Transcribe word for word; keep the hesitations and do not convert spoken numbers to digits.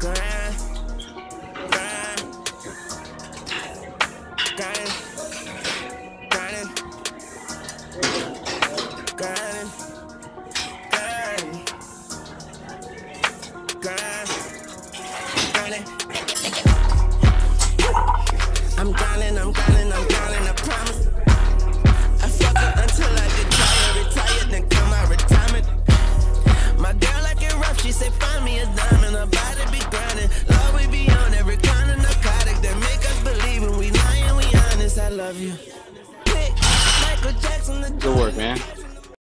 grind, grind, grind, grinding, grinding, grind, grind, grinding. I'm grinding, I'm grinding, I'm grinding, I promise. I fuck her until I get tired, retired, then come out retirement. My girl like it rough, she say find me a diamond. Her body be grinding, love we be on every kind of narcotic that make us believe when we lying, we honest. I love you. Michael Jackson, the Good work, man.